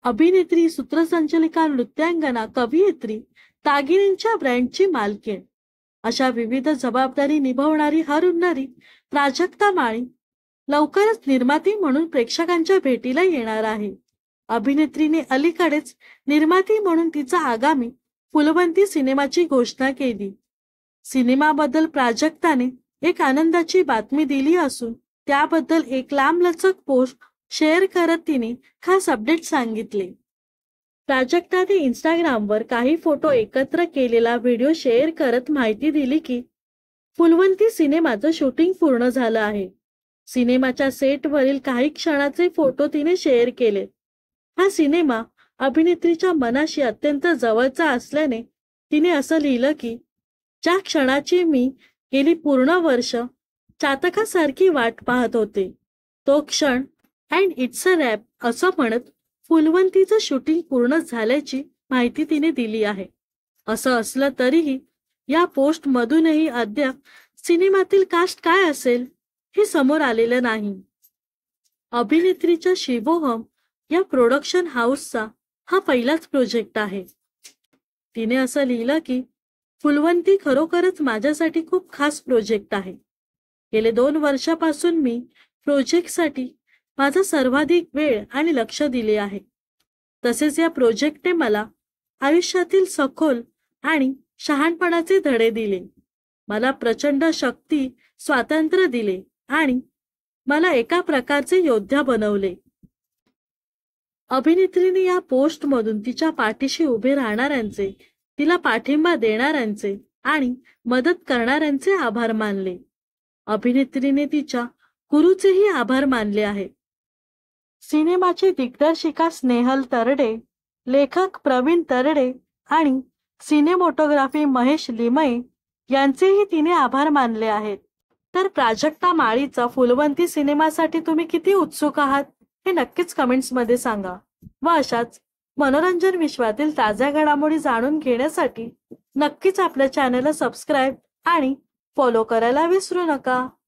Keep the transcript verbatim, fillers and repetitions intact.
अभिनेत्री, सूत्रसंचालिका, नृत्यांगना, कवयित्री, दागिन्यांच्या ब्रँडची मालकीण अशा विविध जबाबदारी निभावणारी हरहुन्नरी प्राजक्ता माळी लवकरच निर्माती म्हणून प्रेक्षकांच्या भेटीला येणार आहे. अभिनेत्रीने अलीकडेच निर्माती म्हणून तिचा आगामी फुलवंती सिनेमाची घोषणा केली. सिनेमाबद्दल प्राजक्ताने एक आनंदाची बातमी दिली असून त्याबद्दल एक लांबलचक पोस्ट शेअर करत तिने खास अपडेट सांगितले. प्राजक्ताने इंस्टाग्रामवर काही फोटो एकत्र केलेला व्हिडिओ शेअर करत माहिती दिली की फुलवंती सिनेमाचं शूटिंग पूर्ण झालं आहे. सिनेमाच्या सेटवरील काही क्षणाचे फोटो तिने शेअर केले. हा सिनेमा अभिनेत्रीच्या मनाशी अत्यंत जवळचा असल्याने तिने असं लिहिलं की ज्या क्षणाची मी गेली पूर्ण वर्ष चातकासारखी वाट पाहत होते तो क्षण अँड इट्स अ रॅप असं म्हणत फुलवंतीचं शूटिंग पूर्ण झाल्याची माहिती तिने दिली आहे. असं असलं तरीही या पोस्ट मधूनही अद्याप सिनेमातील कास्ट काय असेल हे समोर आलेलं नाही. अभिनेत्रीच्या शिवोहम या प्रोडक्शन हाऊसचा हा पहिलाच प्रोजेक्ट आहे. तिने असं लिहिलं की फुलवंती खरोखरच माझ्यासाठी खूप खास प्रोजेक्ट आहे. गेले दोन वर्षापासून मी प्रोजेक्टसाठी माझा सर्वाधिक वेळ आणि लक्ष दिले आहे. तसेच या प्रोजेक्टने मला आयुष्यातील सखोल आणि शहाणपणाचे धडे दिले. मला प्रचंड शक्ती, स्वातंत्र्य दिले आणि मला एका प्रकारचे योद्धा बनवले. अभिनेत्रीने या पोस्टमधून तिच्या पाठीशी उभे राहणाऱ्यांचे, तिला पाठिंबा देणाऱ्यांचे आणि मदत करणाऱ्यांचे आभार मानले. अभिनेत्रीने तिच्या गुरूचेही आभार मानले आहेत. सिनेमाची दिग्दर्शिका स्नेहल तरडे, लेखक प्रवीण तरडे आणि सिनेमॅटोग्राफी महेश लिमये यांचेही तिने आभार मानले आहेत. तर प्राजक्ता माळीचा फुलवंती सिनेमासाठी तुम्ही किती उत्सुक आहात हे नक्कीच कमेंट्समध्ये सांगा. व अशाच मनोरंजन विश्वातील ताज्या घडामोडी जाणून घेण्यासाठी नक्कीच आपल्या चॅनलला सबस्क्राईब आणि फॉलो करायला विसरू नका.